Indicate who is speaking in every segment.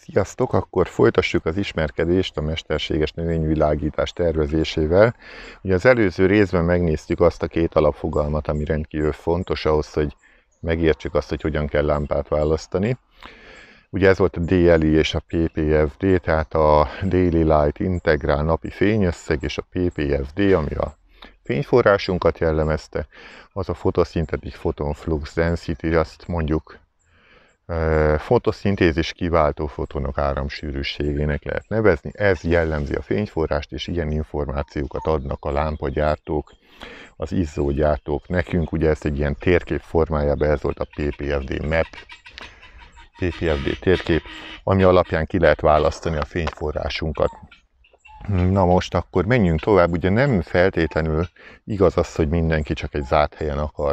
Speaker 1: Sziasztok! Akkor folytassuk az ismerkedést a mesterséges növényvilágítás tervezésével. Ugye az előző részben megnéztük azt a két alapfogalmat, ami rendkívül fontos ahhoz, hogy megértsük azt, hogy hogyan kell lámpát választani. Ugye ez volt a DLI és a PPFD, tehát a Daily Light Integrál napi fényösszeg, és a PPFD, ami a fényforrásunkat jellemezte, az a Photosynthetic Photon Flux Density, azt mondjuk fotoszintézis kiváltó fotonok áramsűrűségének lehet nevezni. Ez jellemzi a fényforrást, és ilyen információkat adnak a lámpagyártók, az izzógyártók. Nekünk ugye ez egy ilyen térkép formájában, ez volt a PPFD map, PPFD térkép, ami alapján ki lehet választani a fényforrásunkat. Na most akkor menjünk tovább, ugye nem feltétlenül igaz az, hogy mindenki csak egy zárt helyen akar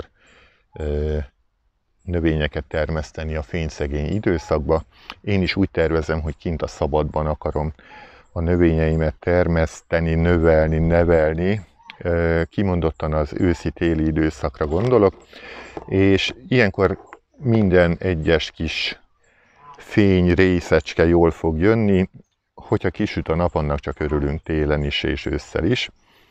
Speaker 1: növényeket termeszteni a fényszegény időszakba. Én is úgy tervezem, hogy kint a szabadban akarom a növényeimet termeszteni, növelni, nevelni. Kimondottan az őszi-téli időszakra gondolok, és ilyenkor minden egyes kis fény részecske jól fog jönni. Hogyha kisüt a nap, annak csak örülünk télen is és ősszel is.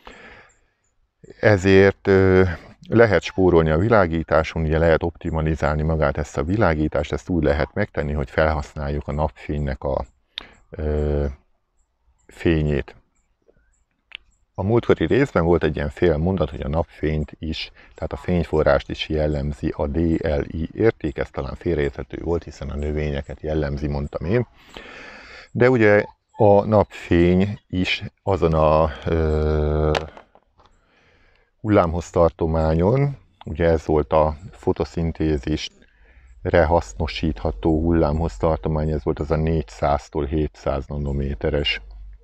Speaker 1: Ezért lehet spórolni a világításon, ugye lehet optimalizálni magát ezt a világítást, ezt úgy lehet megtenni, hogy felhasználjuk a napfénynek a fényét. A múltkori részben volt egy ilyen fél mondat, hogy a napfényt is, tehát a fényforrást is jellemzi a DLI érték, ez talán félreérthető volt, hiszen a növényeket jellemzi, mondtam én. De ugye a napfény is azon a hullámhoztartományon, ugye ez volt a fotoszintézisre hasznosítható hullámhoztartomány, ez volt az a 400-tól 700 nanométeres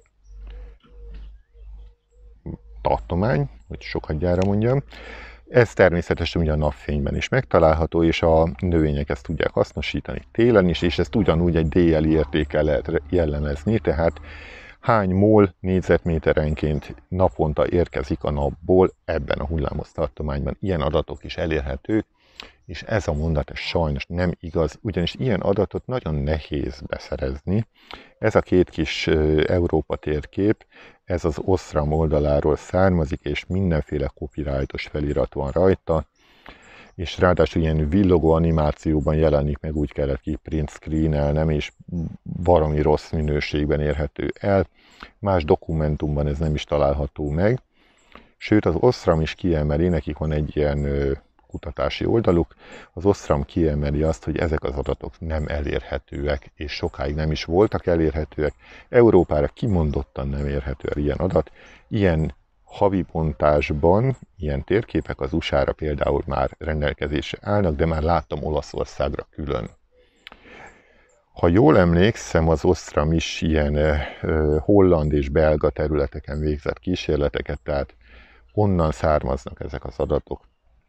Speaker 1: tartomány, hogy sokadjára mondjam. Ez természetesen ugye a napfényben is megtalálható, és a növények ezt tudják hasznosítani télen is, és ezt ugyanúgy egy DLI értékkel lehet jellemezni, tehát hány mol négyzetméterenként naponta érkezik a napból ebben a hullámhoztartományban. Ilyen adatok is elérhetők, és ez a mondat ez sajnos nem igaz, ugyanis ilyen adatot nagyon nehéz beszerezni. Ez a két kis Európa térkép, ez az Osram oldaláról származik, és mindenféle copyrightos felirat van rajta, és ráadásul ilyen villogó animációban jelenik meg, úgy kellett ki print screenelnem, és baromi rossz minőségben érhető el. Más dokumentumban ez nem is található meg. Sőt, az Osram is kiemeli, nekik van egy ilyen kutatási oldaluk, az Osram kiemeli azt, hogy ezek az adatok nem elérhetőek, és sokáig nem is voltak elérhetőek. Európára kimondottan nem érhető el ilyen adat. Ilyen havi bontásban ilyen térképek az USA-ra például már rendelkezésre állnak, de már láttam Olaszországra külön. Ha jól emlékszem, az Osram is ilyen holland és belga területeken végzett kísérleteket, tehát onnan származnak ezek az adatok.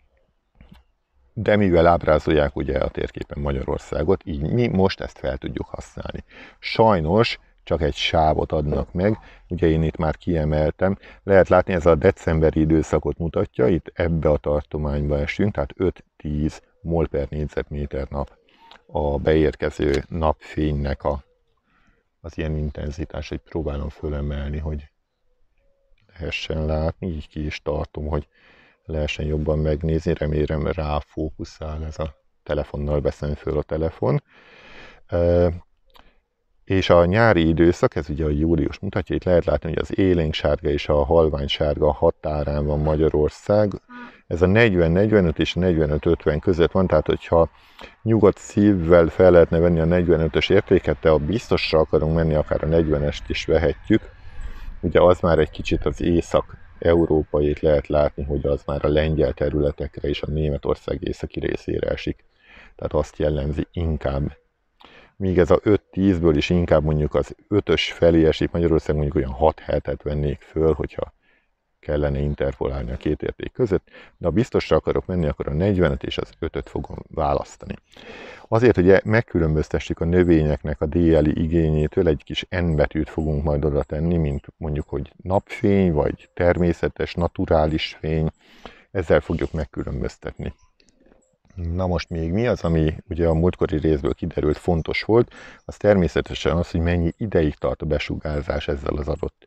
Speaker 1: De mivel ábrázolják ugye a térképen Magyarországot, így mi most ezt fel tudjuk használni. Sajnos csak egy sávot adnak meg, ugye én itt már kiemeltem, lehet látni, ez a decemberi időszakot mutatja, itt ebbe a tartományba esünk, tehát 5-10 mol per négyzetméter nap a beérkező napfénynek az ilyen intenzitás, hogy próbálom fölemelni, hogy lehessen látni, így ki is tartom, hogy lehessen jobban megnézni, remélem ráfókuszál, ez a telefonnal veszem föl a telefon. És a nyári időszak, ez ugye a július mutatja, itt lehet látni, hogy az élénksárga és a halványsárga határán van Magyarország. Ez a 40-45 és 45-50 között van, tehát hogyha nyugodt szívvel fel lehetne venni a 45-ös értéket, de ha biztosra akarunk menni, akár a 40-est is vehetjük. Ugye az már egy kicsit az észak-európait lehet látni, hogy az már a lengyel területekre és a Németország északi részére esik. Tehát azt jellemzi inkább. Míg ez a 5-10-ből is inkább mondjuk az 5-ös felé esik, Magyarország mondjuk olyan 6-7-et vennék föl, hogyha kellene interpolálni a két érték között, de ha biztosra akarok menni, akkor a 40-et és az 5-öt fogom választani. Azért, hogy megkülönböztessük a növényeknek a DLI igényétől, egy kis N betűt fogunk majd oda tenni, mint mondjuk, hogy napfény, vagy természetes, naturális fény, ezzel fogjuk megkülönböztetni. Na most még mi az, ami ugye a múltkori részből kiderült fontos volt, az természetesen az, hogy mennyi ideig tart a besugárzás ezzel az adott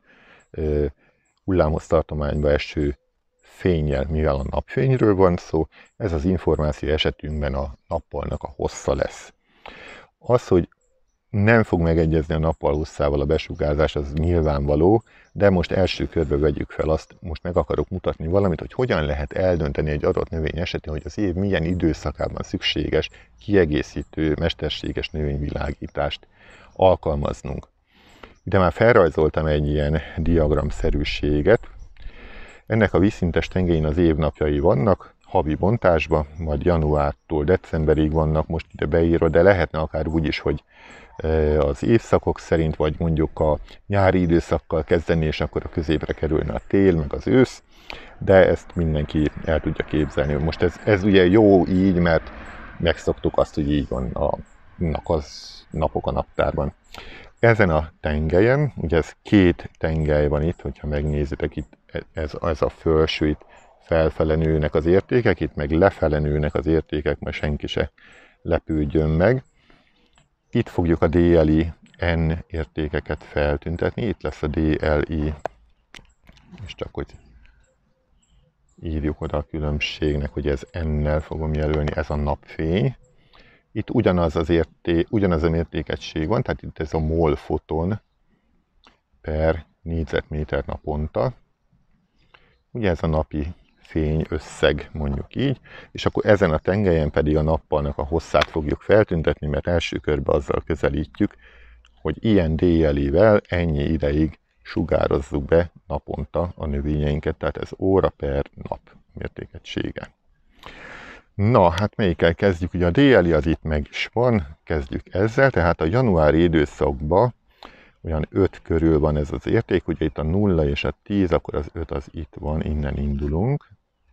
Speaker 1: hullámhoztartományba eső fénnyel, mivel a napfényről van szó, ez az információ esetünkben a nappalnak a hossza lesz. Az, hogy nem fog megegyezni a nappal hosszával a besugárzás, az nyilvánvaló, de most első körbe vegyük fel azt, most meg akarok mutatni valamit, hogy hogyan lehet eldönteni egy adott növény esetén, hogy az év milyen időszakában szükséges kiegészítő, mesterséges növényvilágítást alkalmaznunk. Ide már felrajzoltam egy ilyen diagramszerűséget. Ennek a vízszintes tengelyén az évnapjai vannak, havi bontásban, majd januártól decemberig vannak most ide beírva, de lehetne akár úgy is, hogy az évszakok szerint, vagy mondjuk a nyári időszakkal kezdeni, és akkor a középre kerülne a tél, meg az ősz, de ezt mindenki el tudja képzelni. Most ez ugye jó így, mert megszoktuk azt, hogy így van a napok a naptárban. Ezen a tengelyen, ugye ez két tengely van itt, hogyha megnézitek, itt ez a felső, itt felfele nőnek az értékek, itt meg lefele nőnek az értékek, mert senki se lepődjön meg. Itt fogjuk a DLI N értékeket feltüntetni, itt lesz a DLI, és csak hogy írjuk oda a különbségnek, hogy ez N-nel fogom jelölni, ez a napfény. Itt ugyanaz a mértékegység van, tehát itt ez a mol foton per négyzetméter naponta. Ugye ez a napi fény összeg, mondjuk így, és akkor ezen a tengelyen pedig a nappalnak a hosszát fogjuk feltüntetni, mert első körben azzal közelítjük, hogy ilyen DLI-vel ennyi ideig sugározzuk be naponta a növényeinket, tehát ez óra per nap mértékegysége. Na, hát melyikkel kezdjük? Ugye a DLI az itt meg is van, kezdjük ezzel, tehát a januári időszakban olyan 5 körül van ez az érték, ugye itt a 0 és a 10, akkor az 5 az itt van, innen indulunk.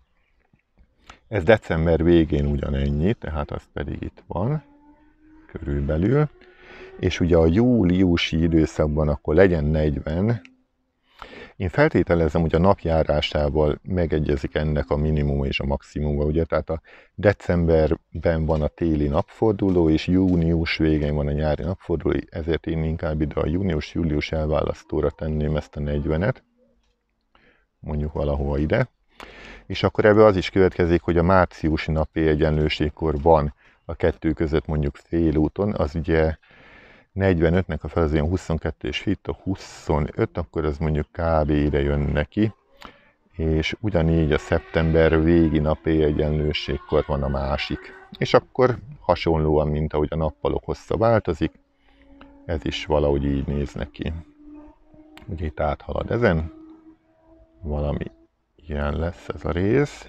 Speaker 1: Ez december végén ugyanennyi, tehát az pedig itt van, körülbelül. És ugye a júliusi időszakban akkor legyen 40. Én feltételezem, hogy a napjárásával megegyezik ennek a minimuma és a maximuma, ugye, tehát a decemberben van a téli napforduló, és június végén van a nyári napforduló, ezért én inkább ide a június-július elválasztóra tenném ezt a 40-et, mondjuk valahova ide. És akkor ebből az is következik, hogy a márciusi napi egyenlőségkor van a kettő között mondjuk félúton, az ugye 45-nek a fel az olyan 22 és itt a 25, akkor az mondjuk kb. Ide jön neki, és ugyanígy a szeptember végi napi egyenlőségkor van a másik. És akkor hasonlóan, mint ahogy a nappalok hossza változik, ez is valahogy így néz neki. Ugye itt áthalad ezen, valami ilyen lesz ez a rész,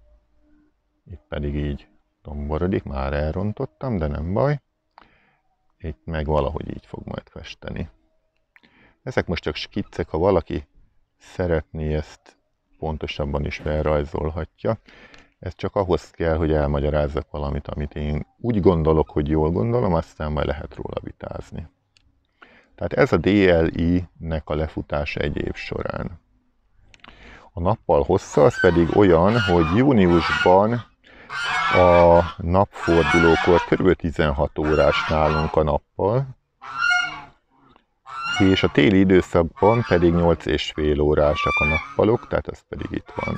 Speaker 1: itt pedig így tomborodik, már elrontottam, de nem baj. Itt meg valahogy így fog majd festeni. Ezek most csak skiccek, ha valaki szeretné ezt pontosabban is felrajzolhatja. Ez csak ahhoz kell, hogy elmagyarázzak valamit, amit én úgy gondolok, hogy jól gondolom, aztán majd lehet róla vitázni. Tehát ez a DLI-nek a lefutása egy év során. A nappal hossza az pedig olyan, hogy júniusban a napfordulókor kb. 16 órás nálunk a nappal, és a téli időszakban pedig 8,5 órásak a nappalok, tehát ez pedig itt van.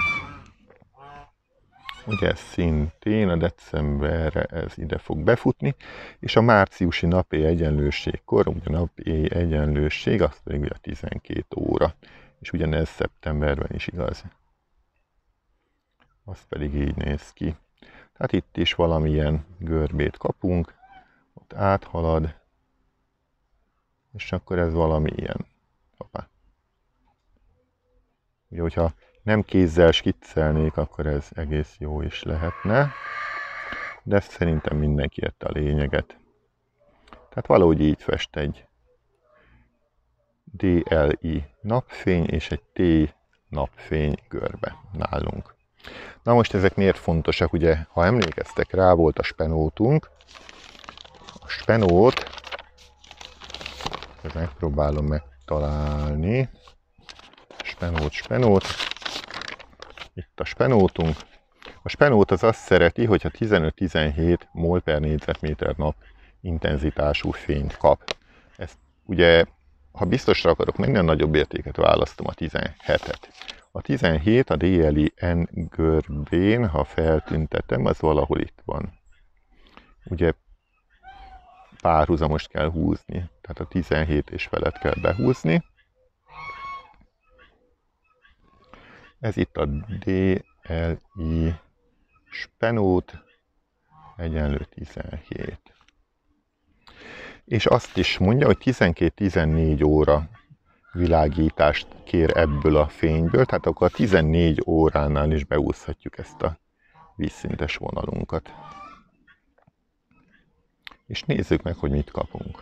Speaker 1: Ugye szintén a decemberre ez ide fog befutni, és a márciusi napi egyenlőségkor, ugye a napi egyenlőség, az pedig ugye 12 óra, és ugyanez szeptemberben is igaz. Az pedig így néz ki. Tehát itt is valamilyen görbét kapunk, ott áthalad, és akkor ez valami ilyen. Hoppá. Ugye, hogyha nem kézzel skiccelnék, akkor ez egész jó is lehetne, de szerintem mindenki érte a lényeget. Tehát valahogy így fest egy DLI napfény és egy T napfény görbe nálunk. Na most ezek miért fontosak? Ugye, ha emlékeztek rá, volt a spenótunk. A spenót, megpróbálom megtalálni. Spenót. Itt a spenótunk. A spenót az azt szereti, hogyha 15-17 mol per négyzetméter nap intenzitású fényt kap. Ezt ugye, ha biztosra akarok menni, a nagyobb értéket választom, a 17-et. A 17 a DLI-N görbén, ha feltüntetem, az valahol itt van. Ugye párhuzamos kell húzni, tehát a 17 és felett kell behúzni. Ez itt a DLI spenót egyenlő 17. És azt is mondja, hogy 12-14 óra világítást kér ebből a fényből, tehát akkor a 14 óránál is beúszhatjuk ezt a vízszintes vonalunkat. És nézzük meg, hogy mit kapunk.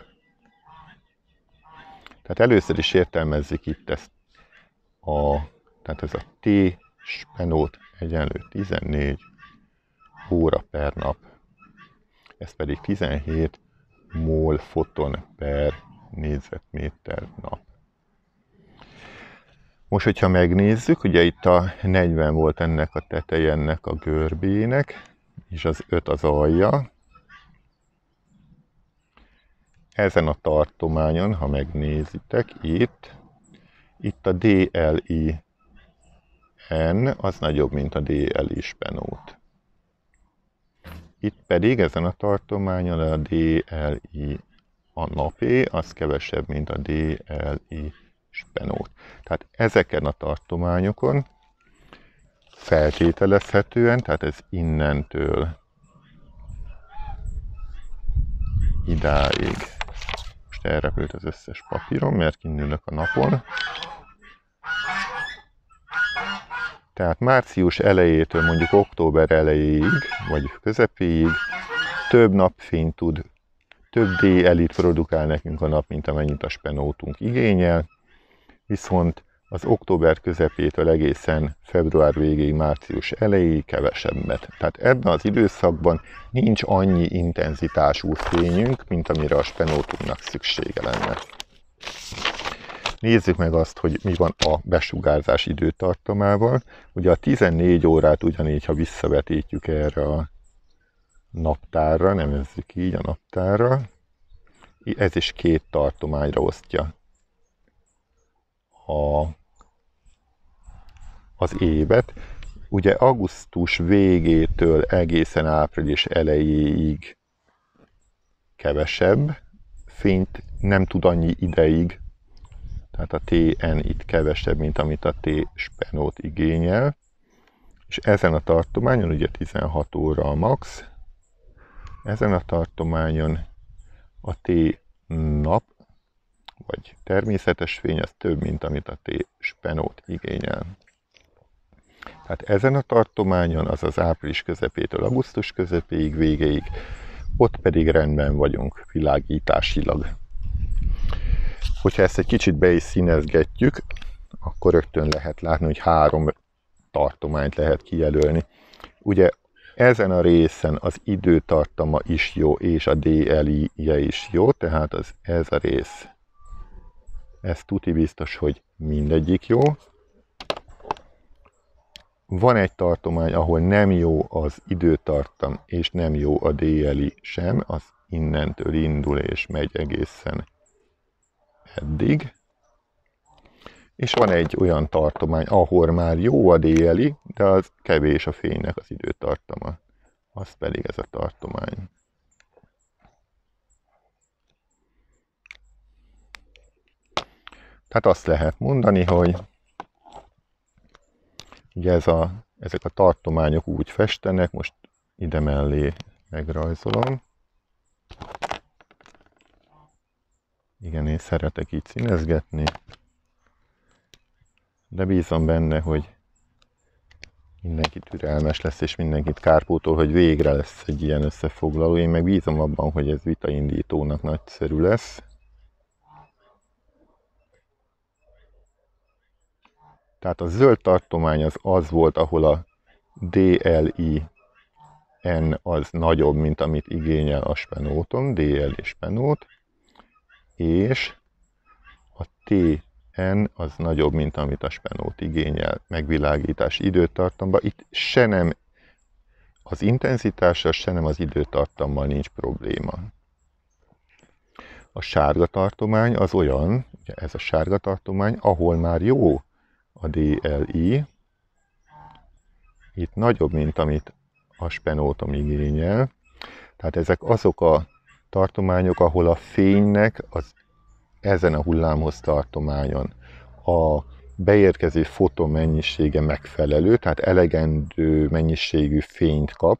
Speaker 1: Tehát először is értelmezzük itt ezt tehát ez a T spenót egyenlő 14 óra per nap. Ez pedig 17 mol foton per négyzetméter nap. Most, hogyha megnézzük, ugye itt a 40 volt ennek a teteje, ennek a görbének, és az 5 az alja. Ezen a tartományon, ha megnézitek, itt a DLI-N az nagyobb, mint a DLI spenót. Itt pedig ezen a tartományon a DLI a napé, az kevesebb, mint a DLI spenót. Tehát ezeken a tartományokon feltételezhetően, tehát ez innentől idáig, most elrepült az összes papírom, mert kinnülök a napon. Tehát március elejétől mondjuk október elejéig, vagy közepéig több napfényt tud, több DLI-t produkál nekünk a nap, mint amennyit a spenótunk igényel. Viszont az október közepétől egészen február végéig, március elejéig kevesebbet. Tehát ebben az időszakban nincs annyi intenzitású fényünk, mint amire a spenótunknak szüksége lenne. Nézzük meg azt, hogy mi van a besugárzás időtartamával. Ugye a 14 órát ugyanígy, ha visszavetítjük erre a naptárra, nevezzük így a naptárra, ez is két tartományra osztja az évet. Ugye augusztus végétől egészen április elejéig kevesebb fényt nem tud annyi ideig, tehát a TN itt kevesebb, mint amit a T spenót igényel. És ezen a tartományon, ugye 16 óra a max, ezen a tartományon a T nap, vagy természetes fény, az több, mint amit a T spenót igényel. Tehát ezen a tartományon, azaz április közepétől augusztus közepéig, végéig, ott pedig rendben vagyunk világításilag. Hogyha ezt egy kicsit be is színezgetjük, akkor rögtön lehet látni, hogy 3 tartományt lehet kijelölni. Ugye ezen a részen az időtartama is jó, és a DLI-je is jó, tehát ez a rész. Ez tuti biztos, hogy mindegyik jó. Van egy tartomány, ahol nem jó az időtartam, és nem jó a DLI sem, az innentől indul és megy egészen eddig. És van egy olyan tartomány, ahol már jó a DLI, de az kevés a fénynek az időtartama. Az pedig ez a tartomány. Tehát azt lehet mondani, hogy ugye ezek a tartományok úgy festenek, most ide mellé megrajzolom. Igen, én szeretek így színezgetni, de bízom benne, hogy mindenki türelmes lesz, és mindenkit kárpótol, hogy végre lesz egy ilyen összefoglaló. Én meg bízom abban, hogy ez vitaindítónak nagyszerű lesz. Tehát a zöld tartomány az volt, ahol a DLI-N az nagyobb, mint amit igényel a spenóton, DLI spenót, és a TN az nagyobb, mint amit a spenót igényel megvilágítás időtartamban. Itt se nem az intenzitással, se nem az időtartammal nincs probléma. A sárga tartomány az olyan, ugye ez a sárga tartomány, ahol már jó a DLI, itt nagyobb, mint amit a spenótom igényel. Tehát ezek azok a tartományok, ahol a fénynek ezen a hullámhoz tartományon a beérkező foton mennyisége megfelelő, tehát elegendő mennyiségű fényt kap,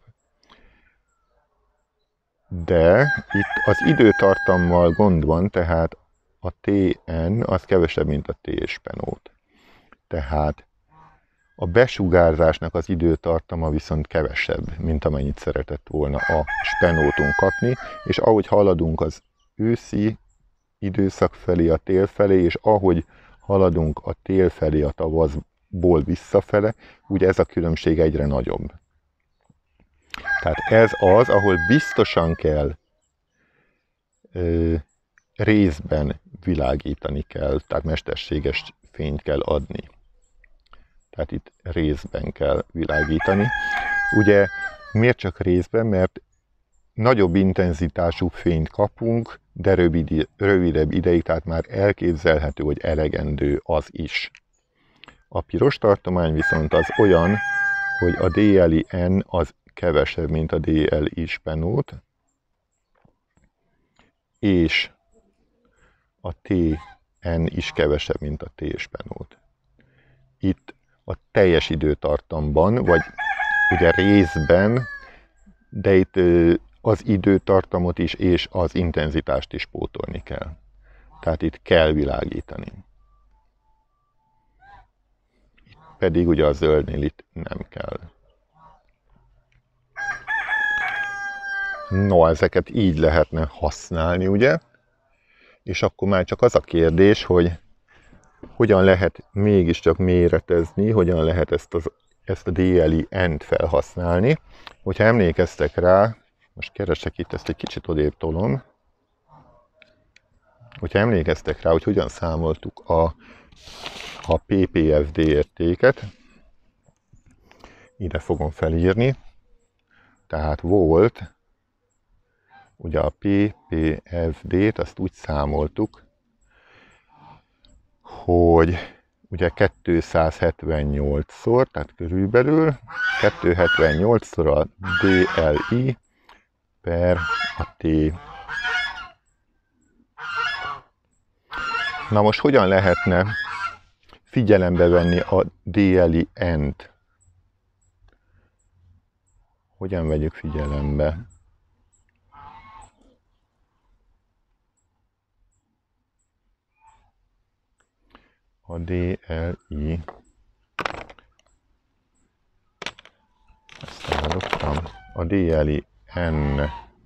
Speaker 1: de itt az időtartammal gond van, tehát a Tn az kevesebb, mint a T-spenót. Tehát a besugárzásnak az időtartama viszont kevesebb, mint amennyit szeretett volna a spenóton kapni, és ahogy haladunk az őszi időszak felé, a tél felé, és ahogy haladunk a tél felé, a tavaszból visszafele, ugye ez a különbség egyre nagyobb. Tehát ez az, ahol biztosan kell részben világítani kell, tehát mesterséges fényt kell adni. Tehát itt részben kell világítani. Ugye miért csak részben? Mert nagyobb intenzitású fényt kapunk, de rövidebb ideig, tehát már elképzelhető, hogy elegendő az is. A piros tartomány viszont az olyan, hogy a DLI-N az kevesebb, mint a DLI spenót, és a TN is kevesebb, mint a T spenót. Itt a teljes időtartamban, vagy ugye részben, de itt az időtartamot is és az intenzitást is pótolni kell. Tehát itt kell világítani. Itt pedig ugye a zöldnél itt nem kell. No, ezeket így lehetne használni, ugye? És akkor már csak az a kérdés, hogy hogyan lehet mégiscsak méretezni, hogyan lehet ezt a DLI-N-t felhasználni. Hogyha emlékeztek rá, most keresek itt, ezt egy kicsit odébb tolom. Hogyha emlékeztek rá, hogy hogyan számoltuk a PPFD értéket, ide fogom felírni. Tehát volt, ugye a PPFD-t azt úgy számoltuk, hogy ugye 278-szor, tehát körülbelül 278-szor a DLI per a T. Na most hogyan lehetne figyelembe venni a DLI-N-t? Hogyan vegyük figyelembe? A DLI, ezt eldobtam, a DLI-N,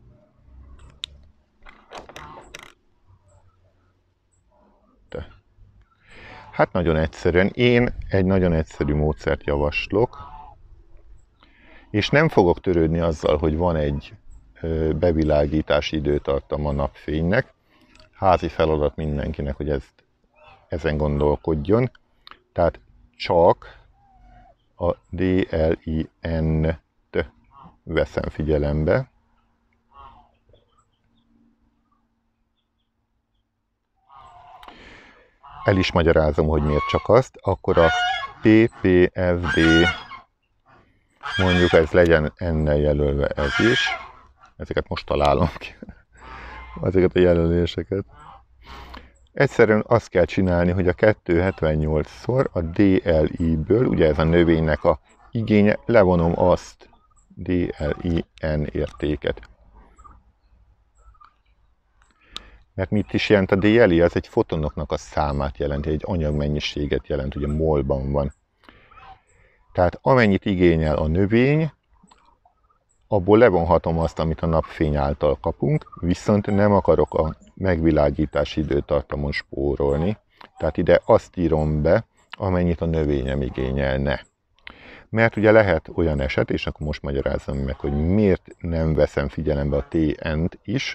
Speaker 1: hát nagyon egyszerűen, én egy nagyon egyszerű módszert javaslok, és nem fogok törődni azzal, hogy van egy bevilágítási időtartam a napfénynek. Házi feladat mindenkinek, hogy ezen gondolkodjon. Tehát csak a DLI-N-t veszem figyelembe. El is magyarázom, hogy miért csak azt. Akkor a PPFD, mondjuk ez legyen N-nel jelölve ez is. Ezeket most találom ki. Ezeket a jelöléseket. Egyszerűen azt kell csinálni, hogy a 278-szor a DLI-ből, ugye ez a növénynek a igénye, levonom azt DLI-N értéket. Mert mit is jelent a DLI? Ez egy fotonoknak a számát jelenti, egy anyagmennyiséget jelent, ugye molban van. Tehát amennyit igényel a növény, abból levonhatom azt, amit a napfény által kapunk, viszont nem akarok a megvilágítási időtartamon spórolni. Tehát ide azt írom be, amennyit a növényem igényelne. Mert ugye lehet olyan eset, és akkor most magyarázom meg, hogy miért nem veszem figyelembe a TN-t is.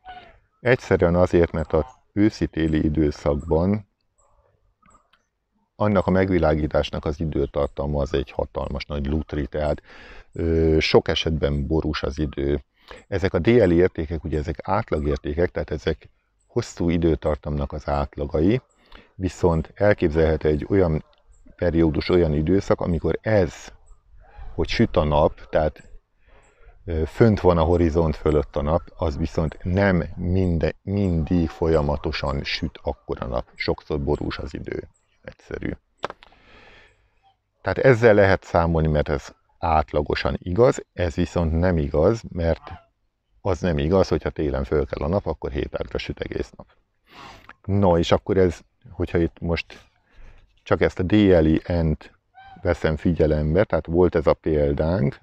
Speaker 1: Egyszerűen azért, mert az őszi-téli időszakban annak a megvilágításnak az időtartalma az egy hatalmas nagy lutri, tehát sok esetben borús az idő. Ezek a DLI értékek, ugye ezek átlagértékek, tehát ezek hosszú időtartamnak az átlagai, viszont elképzelhető egy olyan periódus, olyan időszak, amikor ez, hogy süt a nap, tehát fönt van a horizont fölött a nap, az viszont nem mindig folyamatosan süt akkor a nap. Sokszor borús az idő. Egyszerű. Tehát ezzel lehet számolni, mert ez átlagosan igaz, ez viszont nem igaz, mert az nem igaz, hogyha télen föl kell a nap, akkor 7 ágra süt egész nap. No, és akkor ez, hogyha itt most csak ezt a DLI-N-t veszem figyelembe, tehát volt ez a példánk,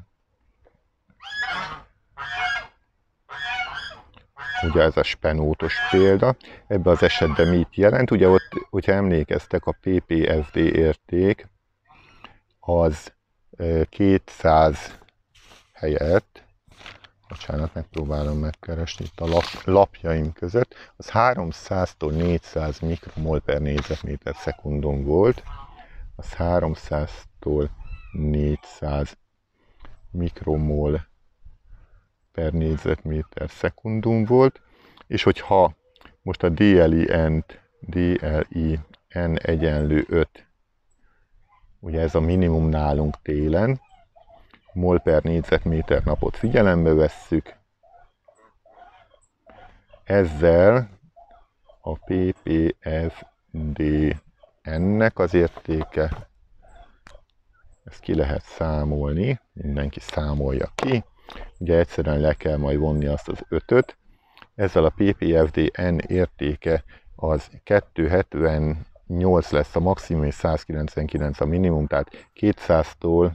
Speaker 1: ugye ez a spenótos példa, ebben az esetben mit jelent? Ugye ott, hogyha emlékeztek, a PPFD érték az 200 helyett, bocsánat, megpróbálom megkeresni itt a lapjaim között, az 300-tól 400 mikromol per négyzetméter szekundum volt, az 300-tól 400 mikromol per négyzetméter szekundum volt, és hogyha most a DLI-N egyenlő 5, ugye ez a minimum nálunk télen, mol per négyzetméter napot figyelembe vesszük, ezzel a PPFD-nek az értéke, ezt ki lehet számolni, mindenki számolja ki, ugye egyszerűen le kell majd vonni azt az 5-öt, ezzel a PPFD-N értéke az 278 lesz a maximum és 199 a minimum, tehát 200-tól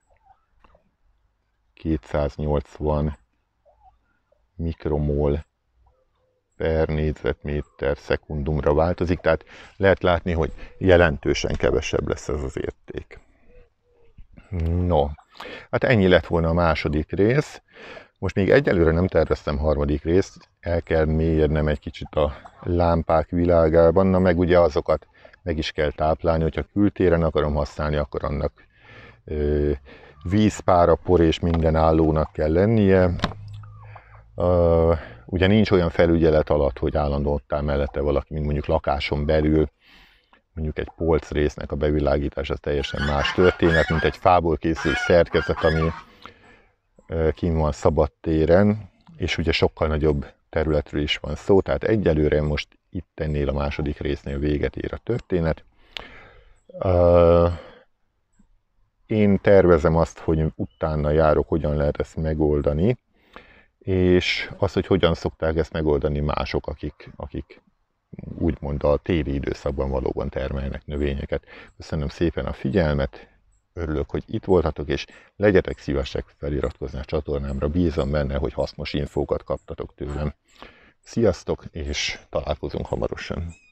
Speaker 1: 280 mikromol per négyzetméter szekundumra változik, tehát lehet látni, hogy jelentősen kevesebb lesz ez az érték. No, hát ennyi lett volna a második rész. Most még egyelőre nem terveztem harmadik részt, el kell mélyednem egy kicsit a lámpák világában, na meg ugye azokat meg is kell táplálni, hogyha kültéren akarom használni, akkor annak víz, pára, por és minden állónak kell lennie. Ugye nincs olyan felügyelet alatt, hogy állandóan ott áll mellette valaki, mint mondjuk lakáson belül, mondjuk egy polcrésznek a bevilágítás az teljesen más történet, mint egy fából készült szerkezet, ami kint van szabadtéren, és ugye sokkal nagyobb területről is van szó, tehát egyelőre most itt ennél a második résznél véget ér a történet. Én tervezem azt, hogy utána járok, hogyan lehet ezt megoldani, és az, hogy hogyan szokták ezt megoldani mások, akik úgymond a téli időszakban valóban termelnek növényeket. Köszönöm szépen a figyelmet, örülök, hogy itt voltatok, és legyetek szívesek feliratkozni a csatornámra, bízom benne, hogy hasznos infókat kaptatok tőlem. Sziasztok, és találkozunk hamarosan!